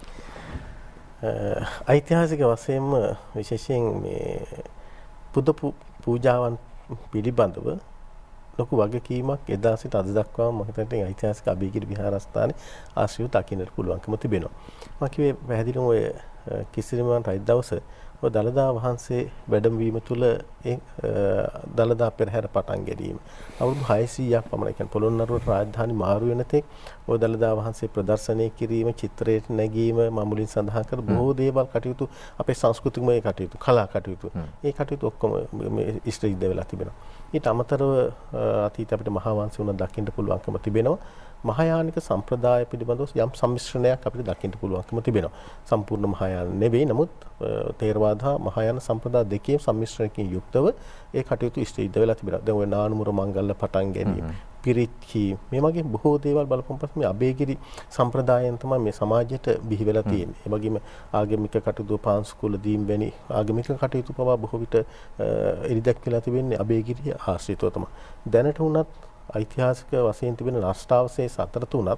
ඓතිහාසික වශයෙන්ම විශේෂයෙන් මේ බුද්ධ පූජාවන් පිළිබඳව ලොකු වගකීමක් එදා සිට අද දක්වාම මම හිතන්නේ ඓතිහාසික අබේගිරි විහාරස්ථානයේ ආශ්‍රිතව දකින්නට පුළුවන්කම තිබෙනවා. මම කිව්වේ පැහැදිලිවම ඔය කිසිරිමන් රජ දවස ඔය දළදා වහන්සේ වැඩමවීම තුළ ඒ දළදා පෙරහැර පටන් ගැනීම අවුරුදු 600ක් පමණ කියන්නේ පොළොන්නරුවට රාජධානි මාරු වෙන තෙක් ඔය දළදා වහන්සේ ප්‍රදර්ශනය කිරීම චිත්‍රයට නැගීම මමුලින් සඳහන් කර බොහෝ දේවල් කටයුතු අපේ සංස්කෘතිකමය කටයුතු කලා කටයුතු ඒ කටයුතු ඔක්කොම ඉෂ්ට ඉද වෙලා තිබෙනවා. ඊට අමතරව අතීත අපිට මහා වංශය උන දකින්න පුළුවන්කම තිබෙනවා. මහායානික සම්ප්‍රදාය පිළිබඳව යම් සම්මිශ්‍රණයක් අපිට දකින්න පුළුවන්කම තිබෙනවා. සම්පූර්ණ මහායාන නෙවෙයි, නමුත් තේරවාද හා මහායාන සම්ප්‍රදාය දෙකේ සම්මිශ්‍රණකින් යුක්තව ඒ කටයුතු ඉෂ්ට වෙලා තිබෙනවා. දැන් ඔය නානුමුර මංගල්‍ය පටන් ගැනීම, පිරිච්චි මේ වගේ බොහෝ දේවල් බලපුවම පස්සේ මේ අබේගිරි සම්ප්‍රදායන් තමයි මේ සමාජයට බිහි වෙලා තියෙන්නේ. ඒ වගේම ආගමික කටයුතු පාංශුකුල දීම් වැනි ආගමික කටයුතු පවා බොහෝ විට එළිදැක් වෙලා තිබෙන්නේ අබේගිරිය ආශ්‍රිතව තමයි. දැනට උනත් ඓතිහාසික වශයෙන් තිබෙන නෂ්ටාවශේෂ අතර තුනත්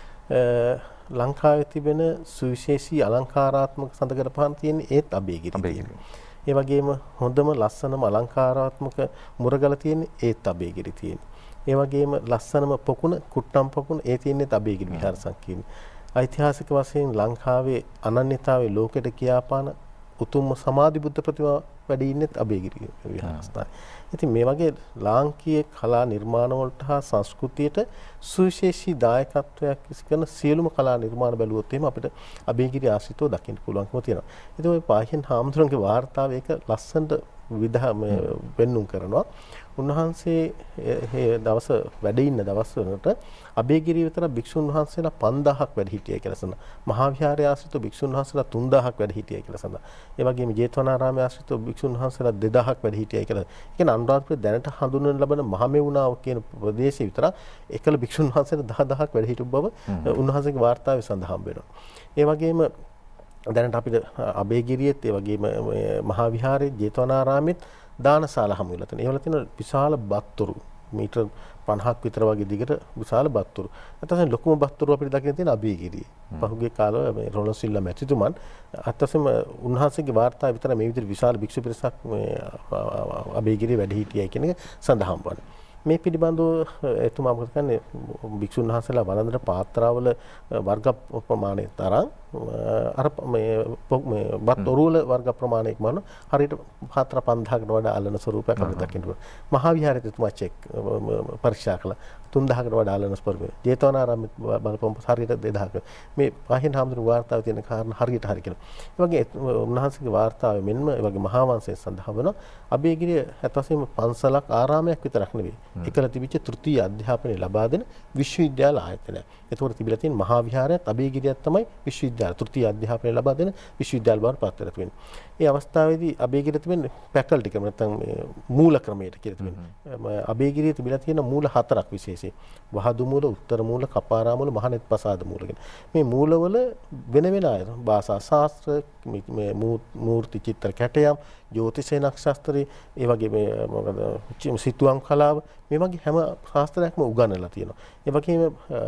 ලංකාවේ තිබෙන සුවිශේෂී අලංකාරාත්මක සඳකඩ පහන් තියෙන ඒත් අබේගිරි. ඒ වගේම හොඳම ලස්සනම අලංකාරාත්මක මුරගල තියෙන ඒත් අබේගිරි තියෙන්නේ. ඒ වගේම ලස්සනම පොකුණ කුට්ටම් පොකුණ ඒ තියෙන්නේ අබේගිරි විහාර සංකීර්ණය. ඓතිහාසික වශයෙන් ලංකාවේ අනන්‍යතාවයේ ලෝකෙට කියාපාන උතුම්ම සමාධි බුද්ධ ප්‍රතිමා වැඩි ඉන්නේ අබේගිරි විහාරස්ථානයේ. ඉතින් මේ වගේ ලාංකීය කලා නිර්මාණ වලට හා සංස්කෘතියට සුවිශේෂී දායකත්වයක් කරන සියලුම කලා නිර්මාණ බැලුවොත් එහෙම අපිට අබේගිරි ආශ්‍රිතව දකින්න පුළුවන්කම තියෙනවා. ඉතින් ওই පාහියන් හාමුදුරන්ගේ වාර්තාව ඒක ලස්සනට වෙන්නුම් කරනවා. උන්වහන්සේ මේ දවස වැඩ ඉන්න දවස් වලට අබේගිරිය විතර භික්ෂුන් වහන්සේලා 5000ක් වැඩ හිටියයි කියලා සඳහන්. මහා විහාරය ආශ්‍රිත භික්ෂුන් වහන්සේලා 3000ක් වැඩ හිටියයි කියලා සඳහන්. ඒ වගේම ජේතවනාරාමයේ ආශ්‍රිත භික්ෂුන් වහන්සේලා 2000ක් වැඩ හිටියයි කියලා. ඒ කියන්නේ අනුරාධපුර දැනට හඳුන්වන ලබන මහමෙවුනාව කියන ප්‍රදේශයේ විතර එකල භික්ෂුන් වහන්සේලා 10000ක් වැඩ හිටු බව උන්වහන්සේගේ වාර්තාවේ සඳහන් වෙනවා. ඒ වගේම දැනට අපිට අබේගිරියෙත් ඒ වගේම මහා විහාරයේ ජේතවනාරාමෙත් දානශාලා හමු වෙලා තියෙනවා. ඒවල තියෙන විශාල බත්තුරු මීටර් 50ක් විතර වගේ දිගට විශාල බත්තුරු. අතසෙන් ලොකුම බත්තුරු අපිට දකින්න තියෙන අබේගිරියේ. පහුගිය කාලවල මේ රොලොසිල්ලා මැතිතුමන් අතසෙම උන්වහන්සේගේ වාර්තාව විතර මේ විදිහට විශාල භික්ෂු පිරිසක් මේ අබේගිරියේ වැඩ හිටියයි කියන එක සඳහන් වුණා. මේ පිළිබඳව එතුමා මොකද කියන්නේ භික්ෂුන් වහන්සේලා වළඳන පාත්‍රාවල වර්ග ප්‍රමාණය තරම් අර මේ බත් ඔරුවල වර්ග ප්‍රමාණයක් මන හරියට 4-5000කට වඩා අලන ස්වරූපයක් අපිට දකින්න පුළුවන්. මහා විහාරයේ තුමා චෙක් පරීක්ෂා කළා 3000කට වඩා අලන ස්වරූපය. ජේතවනාරාමයේ බලපෑම හරියට 2000ක. මේ පහින් හාමුදුරු වාර්තාවේ තියෙන කාරණා හරියට හරි කියලා. ඒ වගේ උන්වහන්සේගේ වාර්තාවේ මෙන්ම ඒ වගේ මහා වංශයේ සඳහන් වෙනවා අබේගිරිය හැතවසේම පන්සලක් ආරාමයක් විතරක් නෙවෙයි. එකල තිබිච්ච තෘතීය අධ්‍යාපනය ලබා දෙන විශ්වවිද්‍යාල ආයතනයක්. ඒතකොට තිබිලා තියෙන මහා විහාරයත් අබේගිරියත් තමයි විශ්වවිද්‍යාල තෘතීය අධ්‍යාපනය ලබා දෙන විශ්වවිද්‍යාල බවට පත් වෙලා තියෙන්නේ. ඒ අවස්ථාවේදී අබේගිරිය තිබෙන්නේ ෆැකල්ටි ක්‍රම නැත්නම් මූල ක්‍රමයට කියලා තිබෙන්නේ. අබේගිරිය තිබිලා තියෙන මූල 4ක් විශේෂයි. වහදු මූල, උත්තර මූල, කපාරා මූල, මහනෙත් පසාද මූල කියන. මේ මූලවල වෙන වෙන අය භාෂා ශාස්ත්‍ර, මේ මූර්ති චිත්‍ර කැටයම්, ජ්‍යොතිෂ ශාස්ත්‍රය, ඒ වගේ මේ මොකද සිතුවම් කලාව මේ වගේ හැම ශාස්ත්‍රයක්ම උගන්වලා තියෙනවා. ඒ වගේම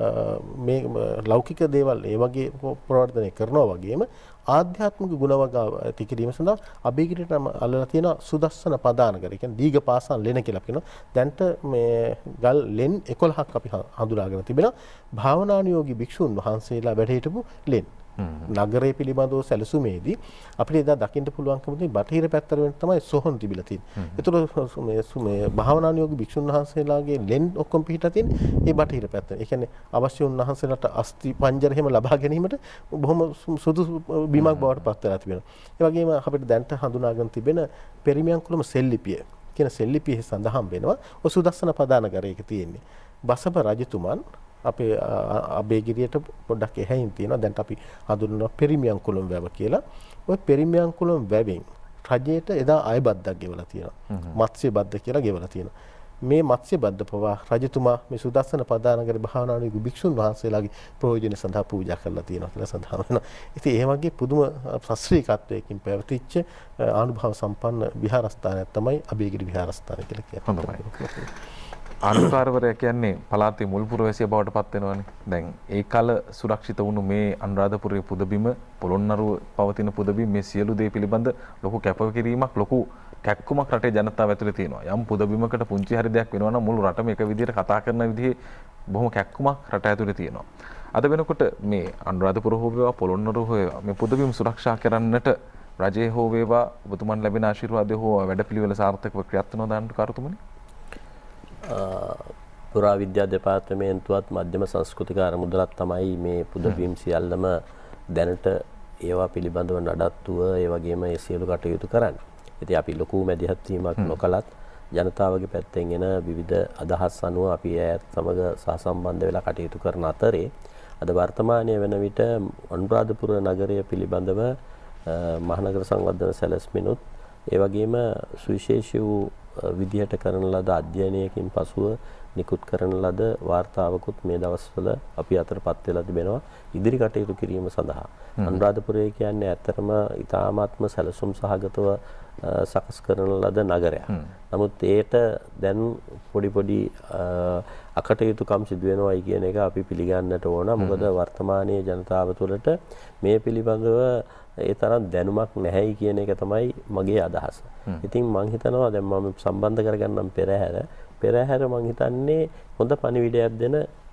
මේ ලෞකික දේවල් ඒ වගේ ප්‍රවර්ධනය කරනවා වගේම ආධ්‍යාත්මික ගුණ වර්ග ඇති කිරීම සඳහා අබේගිරියට අල්ලලා තියෙන සුදස්සන පදානකර. ඒ කියන්නේ දීඝපාසන් ලෙන කියලා කියනවා. දැන්ට මේ ගල් ලෙන් 11ක් අපි හඳුනාගෙන තිබෙනවා. භාවනානුයෝගී භික්ෂුන් වහන්සේලා වැඩ හිටපු ලෙන්. නගරය පිළිබඳව සැලසුමේදී අපිට එදා දකින්න පුළුවන්කම තියෙන බටහිර පැත්තට වෙන තමයි සොහොන් තිබිලා තියෙන්නේ. ඒතර මේ භාවනානුයෝගී භික්ෂුන් වහන්සේලාගේ ලෙන් ඔක්කොම පිටලා තියෙන්නේ මේ බටහිර පැත්ත. ඒ කියන්නේ අවශ්‍ය උන්වහන්සේලාට අස්ති පංජර එහෙම ලබා ගැනීමට බොහොම සුදුසු බිමක් බවට පත් වෙලා තිබෙනවා. ඒ වගේම අපිට දැන්ට හඳුනාගෙන තිබෙන පෙරිමියන් කුලම සෙල්ලිපිය කියන සෙල්ලිපියේ සඳහන් වෙනවා ඔසුදස්සන පදානකරයක තියෙන්නේ. බසප රජතුමන් අපේ අබේගිරියට පොඩ්ඩක් එහැයින් තියෙනවා. දැන් අපි හඳුන්වනවා පෙරිමියන් කුලම් වැව කියලා. ওই පෙරිමියන් කුලම් වැවෙන් රජයට එදා අය බද්දක් ගෙවලා තියෙනවා. මත්ස්‍ය බද්ද කියලා ගෙවලා තියෙනවා. මේ මත්ස්‍ය බද්ද පවා රජතුමා මේ සුදස්සන පදානකර භාවනානුයෝගී භික්ෂුන් වහන්සේලාගේ ප්‍රයෝජන සඳහා පූජා කරලා තියෙනවා කියලා සඳහන් වෙනවා. ඉතින් ඒ වගේ පුදුම ශාස්ත්‍රීයත්වයකින් පැවතිච්ච අනුභව සම්පන්න විහාරස්ථානයක් තමයි අබේගිරි විහාරස්ථානය කියලා කියන්නේ. හොඳයි. අනුකාරවරය කියන්නේ පළාතේ මුල් පුරවැසිය බවට පත් වෙනවනේ. දැන් ඒ කල සුරක්ෂිත වුණු මේ අනුරාධපුරයේ පුදබිම, පොළොන්නරුව පවතින පුදබිම මේ සියලු දේ පිළිබඳ ලොකු කැපකිරීමක්, ලොකු කැක්කුමක් රටේ ජනතාව ඇතුලේ තියෙනවා. යම් පුදබිමකට පුංචි හරි දෙයක් වෙනවා නම් මුළු රටම එක විදිහට කතා කරන විදිහේ බොහොම කැක්කුමක් රට ඇතුලේ තියෙනවා. අද වෙනකොට මේ අනුරාධපුර හෝ වේවා, පොළොන්නරුව හෝ වේවා මේ පුදබිම සුරක්ෂා කරන්නට රජයේ හෝ වේවා ඔබතුමන් ලැබෙන ආශිර්වාදය හෝ වැඩපිළිවෙල සාර්ථකව ක්‍රියාත්මක නොවන අනුකාරතුමනි. පුරාවිද්‍යා දෙපාර්තමේන්තුවත් මධ්‍යම සංස්කෘතික අරමුදලත් තමයි මේ පුදබිම් සියල්ලම දැනට ඒවා පිළිබඳව නඩත්තුව ඒ වගේම ඒ සියලු කටයුතු කරන්නේ. ඉතින් අපි ලොකු මැදිහත් වීමක් නොකලත් ජනතාවගේ පැත්තෙන් එන විවිධ අදහස් අනුව අපි ඒත් සමග සහසම්බන්ධ වෙලා කටයුතු කරන අතරේ අද වර්තමානයේ වෙන විට අනුරාධපුර නගරය පිළිබඳව මහනගර සංවර්ධන සැලැස්මිනුත් ඒ වගේම සුවිශේෂී වූ විදිහට කරන ලද අධ්‍යයනයකින් පසුව නිකුත් කරන ලද වාර්තාවකුත් මේ දවස්වල අපි අතරපත් වෙලා තිබෙනවා ඉදිරි කටයුතු කිරීම සඳහා. අනුරාධපුරය කියන්නේ ඇත්තටම ඉතාමත්ම සැලසුම් සහගතව සකස් කරන ලද නගරයක්. නමුත් ඒට දැන් පොඩි අකටයුතුකම් සිදු වෙනවායි කියන එක අපි පිළිගන්නට ඕන. මොකද වර්තමානයේ ජනතාව තුළට මේ පිළිබඳව ඒ තරම් දැනුමක් නැහැයි කියන එක තමයි මගේ අදහස. ඉතින් මම හිතනවා දැන් මම සම්බන්ධ කරගන්නම් පෙරහැර මම හිතන්නේ හොඳ පණිවිඩයක් දෙන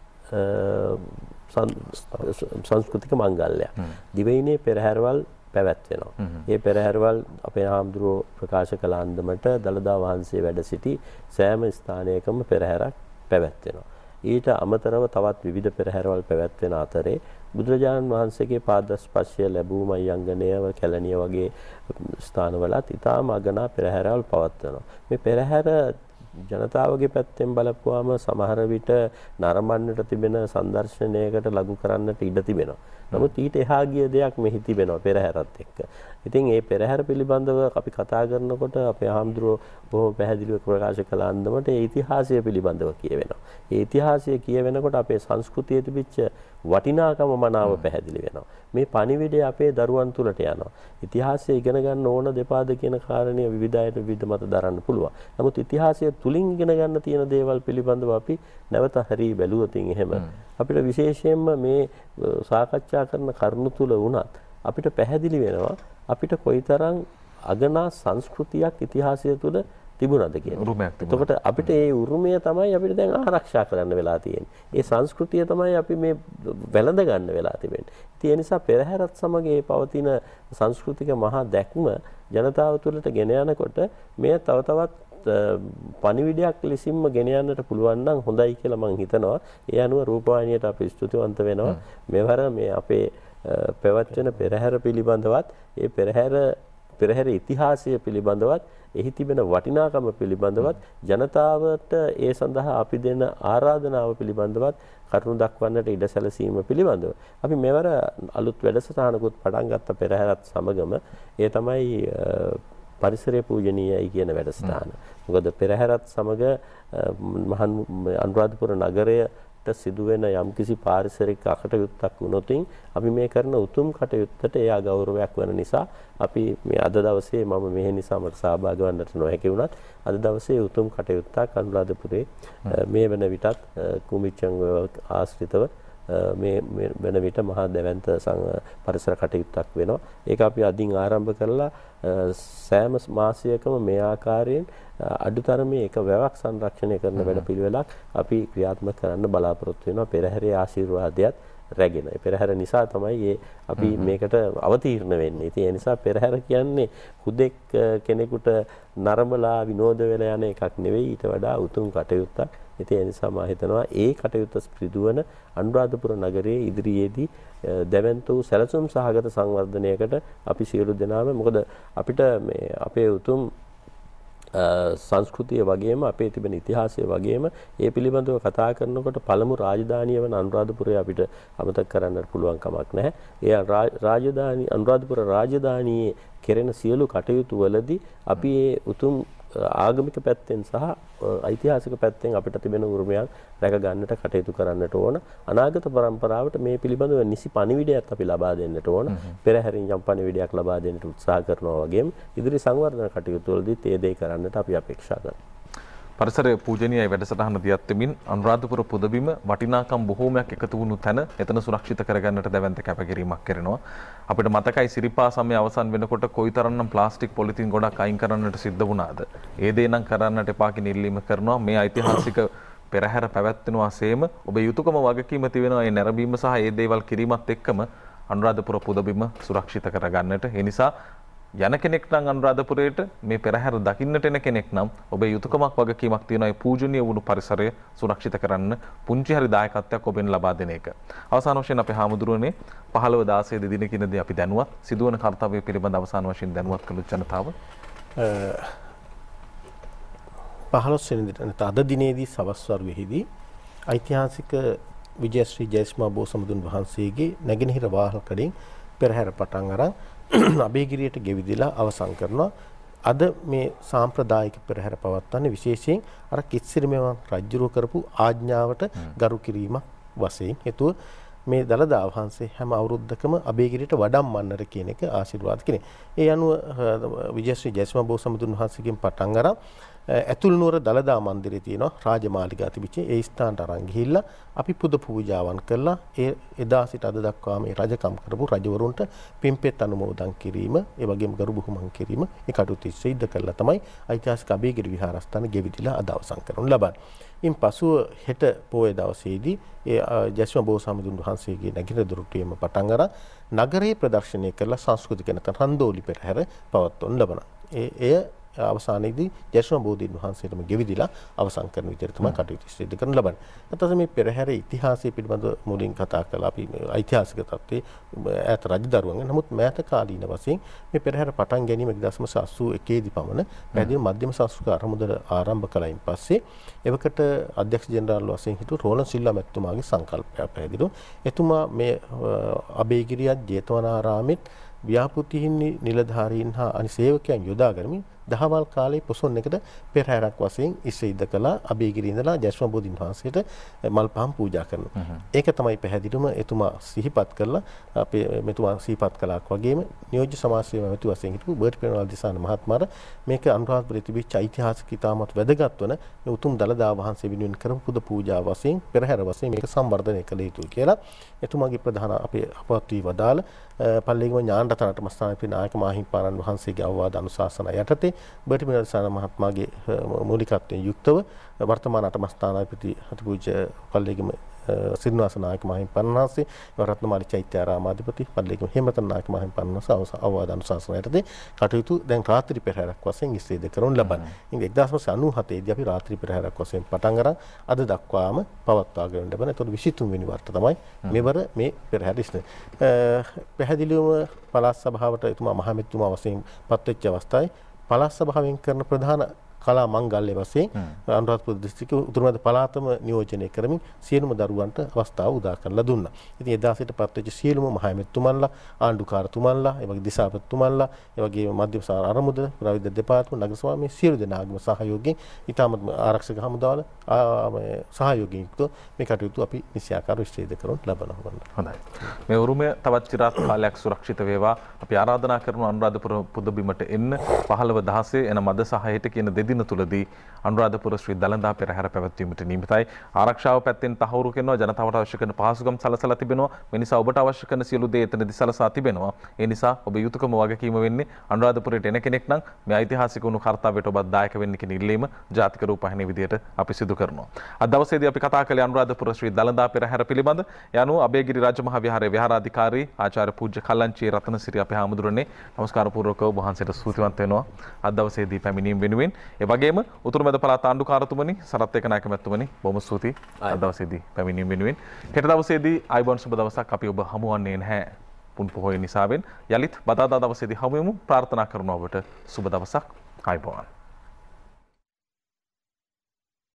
සංස්කෘතික මංගල්‍යයක්. දිවයිනේ පෙරහැරවල් පැවැත්වෙනවා. මේ පෙරහැරවල් අපේ ආම්දුරෝ ප්‍රකාශ කළ අන්දමට දළදා වහන්සේ වැඩ සිටි සෑම ස්ථානයකම පෙරහැරක් පැවැත්වෙනවා. ඊට අමතරව තවත් විවිධ පෙරහැරවල් පැවැත්වෙන අතරේ බුදුරජාණන් වහන්සේගේ පාදස්පර්ශය ලැබූ මයංගනය, කැලණිය වගේ ස්ථානවලත් ඉතාම අගනා පෙරහැරවල් පවත්වනවා. මේ පෙරහැර ජනතාවගේ පැත්තෙන් බලපුවාම සමහර විට නරඹන්නට තිබෙන සංදර්ශනයකට ලඟු කරන්නට ඉඩ තිබෙනවා. නමුත් ඊට එහා ගිය දෙයක් මෙහි තිබෙනවා පෙරහැරත් එක්ක. ඉතින් මේ පෙරහැර පිළිබඳව අපි කතා කරනකොට අපේ ආම්දුරෝ බොහොම පැහැදිලිව ප්‍රකාශ කළ අන්දමට ඒ ඉතිහාසය පිළිබඳව කියවෙනවා. ඒ ඉතිහාසය කියවෙනකොට අපේ සංස්කෘතියේ තිබිච්ච වටිනාකම මනාව පැහැදිලි වෙනවා. මේ පණිවිඩය අපේ දරුවන් තුළට යනවා. ඉතිහාසය ඉගෙන ගන්න ඕන දෙපාද කියන කාරණය විවිධ අයට විවිධ මත දරන්න පුළුවන්. නමුත් ඉතිහාසය තුලින් ඉගෙන ගන්න තියෙන දේවල් පිළිබඳව අපි නැවත හරි බැලුවොත් එහෙම අපිට විශේෂයෙන්ම මේ සාකච්ඡා කරන කරුණු තුල වුණත් අපිට පැහැදිලි වෙනවා අපිට කොයිතරම් අගනා සංස්කෘතියක් ඉතිහාසය තුළ තිබුණාද කියන උරුමයක් තිබුණා. එතකොට අපිට ඒ උරුමය තමයි අපිට දැන් ආරක්ෂා කරන්න වෙලා තියෙන්නේ. ඒ සංස්කෘතිය තමයි අපි මේ වැළඳ ගන්න වෙලා තිබෙන්නේ. ඉතින් ඒ නිසා පෙරහැරත් සමග ඒ පවතින සංස්කෘතික මහා දැක්ම ජනතාව තුළට ගෙන යනකොට මේ තව තවත් පණිවිඩයක් ලෙසින්ම ගෙන යන්නට පුළුවන් නම් හොඳයි කියලා මම හිතනවා. ඒ අනුව රූපවාහිනියට අපි ස්තුතිවන්ත වෙනවා. මෙවර මේ අපේ පැවැත්වෙන පෙරහැර පිළිබඳවත් ඒ පෙරහැර ඉතිහාසය පිළිබඳවත් එහි තිබෙන වටිනාකම පිළිබඳවත් ජනතාවට ඒ සඳහා අපි දෙන ආරාධනාව පිළිබඳවත් කරුණු දක්වන්නට ඉඩ සැලසීම පිළිබඳව අපි මෙවර අලුත් වැඩසටහනකුත් පටන් ගත්ත පෙරහැරත් සමගම ඒ තමයි පරිසරය පූජනීයයි කියන වැඩසටහන. මොකද පෙරහැරත් සමග අනුරාධපුර නගරයට සිදුවෙන යම්කිසි පාරිසරික අකටයුත්තක් වුණොත් අපි මේ කරන උතුම් කටයුත්තට එයා ගෞරවයක් වෙන නිසා අපි මේ අද දවසේ මම මෙහි නිසා මට සහභාගී වන්නට නොහැකි වුණත් අද දවසේ උතුම් කටයුත්තක් අනුරාධපුරේ මේ වෙන විටත් කුමිච්චන් ආශ්‍රිතව මේ වෙන විට මහා දැවැන්ත පරිසර කටයුත්තක් වෙනවා. ඒක අපි අදින් ආරම්භ කරලා සෑම මාසයකම මේ ආකාරයෙන් අඩුතරමේ එක වැවක් සංරක්ෂණය කරන වැඩපිළිවෙලක් අපි ක්‍රියාත්මක කරන්න බලාපොරොත්තු වෙනවා. පෙරහැරේ ආශිර්වාදයත් රැගෙන. පෙරහැර නිසා තමයි අපි මේකට අවතීර්ණ වෙන්නේ. ඉතින් ඒ නිසා පෙරහැර කියන්නේ හුදෙක් කෙනෙකුට නරඹලා විනෝද වෙලා යන එකක් නෙවෙයි, ඊට වඩා උතුම් කටයුත්තක්. ඉතින් ඒ නිසා මම හිතනවා ඒ කටයුත්ත සිදුවන අනුරාධපුර නගරයේ ඉදිරියේදී දැවැන්ත වූ සැලසුම් සහගත සංවර්ධනයකට අපි සියලු දෙනාම මොකද අපිට මේ අපේ උතුම් සංස්කෘතිය වගේම අපේ තිබෙන ඉතිහාසය වගේම ඒ පිළිබඳව කතා කරනකොට පළමු රාජධානිය වන අනුරාධපුරය අපිට අමතක කරන්නට පුළුවන් කමක් නැහැ. ඒ අනුරාධපුර රාජධානියේ කෙරෙන සියලු කටයුතු වලදී අපි ඒ උතුම් ආගමික පැත්තෙන් සහ ඓතිහාසික පැත්තෙන් අපිට තිබෙන උරුමයන් රැක ගන්නට කටයුතු කරන්නට ඕන. අනාගත පරම්පරාවට මේ පිළිබඳව නිසි පණිවිඩයක් අපි ලබා දෙන්නට ඕන. පෙරහැරින් යම් පණිවිඩයක් ලබා දෙන්නට උත්සාහ කරනවා වගේම ඉදිරි සංවර්ධන කටයුතු වලදී ඒ දේ කරන්නට අපි අපේක්ෂා කරනවා. පරිසරය පූජනීය වැඩසටහන දියත්වෙමින් අනුරාධපුර පුදබිම වටිනාකම් බොහෝමයක් එකතු වුණු තැන එතන සුරක්ෂිත කරගන්නට දැවැන්ත කැපකිරීමක් කරනවා. අපිට මතකයි සිරිපා සමය අවසන් වෙනකොට කොයිතරම්නම් ප්ලාස්ටික් පොලිතින් ගොඩක් අයින් කරන්නට සිද්ධ වුණාද. ඒ දේ නම් කරන්නට එපා කියන ඉල්ලීම කරනවා. මේ ඓතිහාසික පෙරහැර පැවැත්වෙනවා සේම ඔබේ යුතුයකම වගකීම තිබෙනවා මේ නැරඹීම සහ ඒ දේවල් කිරීමත් එක්කම අනුරාධපුර පුදබිම සුරක්ෂිත කරගන්නට. ඒ නිසා යන කෙනෙක් නම් අනුරාධපුරයට මේ පෙරහැර දකින්නට එන කෙනෙක් නම් ඔබේ යුතුයකමක් වගකීමක් තියෙනවා මේ පූජනීය වුණු පරිසරය සුරක්ෂිත කරන්න පුංචි හරි දායකත්වයක් ඔබෙන් ලබා දෙන එක. අවසාන වශයෙන් අපේ හාමුදුරුවනේ 15 16 දිනකිනදී අපි දැනුවත් සිදුවන කාර්යය පිළිබඳ අවසාන වශයෙන් දැනුවත් කළ ජනතාව 15 වෙනි දින අද දිනේදී සවස් වරුවේදී ඓතිහාසික විජයශ්‍රී ජයස්මා බෝසමුදුන් වහන්සේගේ නැගෙනහිර වාහල්කඩින් පෙරහැර පටන් අරන් අබේගිරියට ගෙවිදිලා අවසන් කරනවා. අද මේ සාම්ප්‍රදායික පෙරහැර පවත්වන්නේ විශේෂයෙන් අර කිත්සිරිමෙවන් රජුරුව කරපු ආඥාවට ගරු කිරීමක් වශයෙන්. හේතුව මේ දළදා වහන්සේ හැම අවුරුද්දකම අබේගිරියට වඩම්මන්නට කියන එක ආශිර්වාද කෙනේ. ඒ අනුව විජයශ්‍රී ජයස්මා බෝසමුදුන් වහන්සේගෙන් පටන් අරන් ඇතුල් නුවර දළදා මන්දිරේ තියෙනවා රාජමාලිගා තිබිච්ච ඒ ස්ථානට අරන් ගිහිල්ලා අපි පුද පූජාවන් කළා. ඒ එදා සිට අද දක්වා මේ රජකම් කරපු රජවරුන්ට පින්පෙත් අනුමෝදන් කිරීම, ඒ වගේම ගරු බුහුමන් කිරීම ඒ කටයුතු සිද්ධ කළා තමයි ඓතිහාසික අබේගිරි විහාරස්ථාන ගෙවිදිලා අද අවසන් කරනු ලබන්නේ. ඉන් පසුව හෙට පොය දවසේදී ඒ ජයස්මා බෝසමුදුන් වහන්සේගේ නැගිටින දොරටුවේම පටන් අරන් නගරයේ ප්‍රදර්ශනය කළ සංස්කෘතික නැත්නම් රන්දෝලි පෙරහැර පවත්වනු ලබනවා. එය අවසානයේදී ජයශ්‍රී බෝධීන් වහන්සේටම ගෙවිදිලා අවසන් කරන විදිහට තමයි කටයුතු සිදු කරන්න ලබන්නේ. නැත්නම් මේ පෙරහැර ඉතිහාසය පිළිබඳව මුලින් කතා කළා අපි ඓතිහාසික තත්ත්වයේ ඈත රජදරුවන්. නමුත් මෑත කාලීන වශයෙන් මේ පෙරහැර පටන් ගැනීම 1981 දී පමණ පැහැදිලි මධ්‍යම සංස්කෘතික අරමුදල ආරම්භ කළයින් පස්සේ එවකට අධ්‍යක්ෂ ජෙනරාල් වශයෙන් හිටු රෝලන් සිල්වා මැතිතුමාගේ සංකල්පය පැහැදිලිව එතුමා මේ අබේගිරියත් ජේතවනාරාමෙත් ව්‍යාපෘතිහින් නිලධාරීන් හා අනි සේවකයන් යොදා ගනිමින් දහවල් කාලේ පොසොන් එකට පෙරහැරක් වශයෙන් ඉස්සෙයිද කළා. අබේගිරිය ඉඳලා ජයශ්‍රී බෝධීන් වහන්සේට මල් පහන් පූජා කරනවා. ඒක තමයි පැහැදිලිවම එතුමා සිහිපත් කළා. අපේ මෙතුමා සිහිපත් කළාක් වගේම නියෝජ්‍ය සමාජ සේවා මැති වශයෙන් හිටපු බර්ට් පෙරේරා දිසාන මහත්මයාට මේක අනුරාධපුරයේ තිබිච්ච ඓතිහාසික ඉතාමත් වැදගත් වන මේ උතුම් දළදා වහන්සේ වෙනුවෙන් කරපු පුද පූජා වශයෙන් පෙරහැර වශයෙන් මේක සංවර්ධනය කළ යුතුයි කියලා එතුමාගේ ප්‍රධාන අපේ අපවත් වී වදාළ පල්ලේගම ඥානරතන අටමස්ථානාධිපති නායක මාහිමිපාණන් වහන්සේගේ අවවාද අනුශාසනා යටතේ බර්ටි මිනරසාන මහත්මයාගේ මූලිකත්වයෙන් යුක්තව වර්තමාන අටමස්ථානාධිපති අතිපූජ්‍ය පල්ලේගම සිරිනිවාස නායක මාහිමිපාණන් වහන්සේ රත්නමාලි චෛත්‍යාරාමාධිපති පල්ලේගම හේමරතන නායක මාහිමිපාණන් වහන්සේ අවවාද අනුශාසනා යටතේ කටයුතු දැන් රාත්‍රී පෙරහැරක් වශයෙන් ඉස්සේ කරනු ලබන. ඉතින් 1997 දී අපි රාත්‍රී පෙරහැරක් වශයෙන් පටන් අරන් අද දක්වාම පවත්වාගෙන ලබන. ඒතකොට 23 වෙනි වර්ත තමයි මෙවර මේ පෙරහැර ඉස්සේ. පැහැදිලිවම පළාත් සභාවට එතුමා මහමැතිතුමා වශයෙන් පත්වෙච්ච අවස්ථාවේ පළාත් සභාවෙන් කරන ප්‍රධාන කලා මංගල්‍ය වශයෙන් අනුරාධපුර දිස්ත්‍රික්කයේ උතුරු පළාතම නියෝජනය කරමින් සියලුම දරුවන්ට අවස්ථාව උදා කරලා දුන්නා. ඉතින් එදා සිට පත්වෙච්ච සියලුම මහමැතිතුමන්ලා, ආණ්ඩුකාරතුමන්ලා, ඒ වගේ දිසාපතිතුමන්ලා, ඒ වගේ මධ්‍යම අරමුද, පුරාවිද්‍යා දෙපාර්තමේන්තු, නගර සභාව මේ සියලු දෙනාගේම සහයෝගයෙන් ඉතාමත් ආරක්ෂක හමුදාවල සහයෝගයෙන් යුක්තව මේ කටයුතු අපි නිසියාකාරව ඉෂ්ටේද කරනු ලබනවා. හොඳයි. මේ උරුමය තවත් চিරාත් කාලයක් සුරක්ෂිත වේවා. අපි ආරාධනා කරනවා අනුරාධපුර පුදබිමට එන්න 15 එන මද සහ හෙට කියන දෙදින තුලදී අනුරාධපුර ශ්‍රී දළදා පෙරහැර පැවැත්වීමට නියමිතයි. ආරක්ෂාව පැත්තෙන් තහවුරු කරනවා, ජනතාවට අවශ්‍ය කරන පහසුකම් සලසලා තිබෙනවා. මේ නිසා ඔබට අවශ්‍ය කරන සියලු දේ එතනදී සලසා තිබෙනවා. ඒ නිසා ඔබ යුතුයකම වගකීම වෙන්නේ අනුරාධපුරයට එන කෙනෙක් නම් මේ ඓතිහාසික වුණු කාර්යයට ඔබත් දායක වෙන්න කියන ඉල්ලීම ජාතික රූපවාහිනිය විදියට අපි සිදු කරනවා. අද දවසේදී අපි කතා කළේ අනුරාධපුර ශ්‍රී දළදා පෙරහැර පිළිබඳ. යනු අබේගිරි රාජමහා විහාරයේ විහාරාධිකාරී ආචාර්ය පූජ්‍ය කල්ලංචි රත්නසිරි අපේ හාමුදුරනේ නමස්කාර පූර්වකව වහන්සේට ස්තුතිවන්ත වෙනවා. අද දවසේදී පැමිණීම වෙනුවෙන් ඒ වගේම උතුරු මැද පළාත් ආණ්ඩුකාරතුමනි සරත් ඒකනායක මැතිතුමනි බොහොම ස්තුතියි අද දවසේදී පැමිණීම වෙනුවෙන්. හෙට දවසේදී ආයුබෝවන් සුබ දවසක්. අපි ඔබ හමුවන්නේ නැහැ පුන් පොහොය නිසාවෙන්. යලිත් බදාදා දවසේදී හමු වෙමු. ප්‍රාර්ථනා කරනවා ඔබට සුබ දවසක්. ආයුබෝවන්.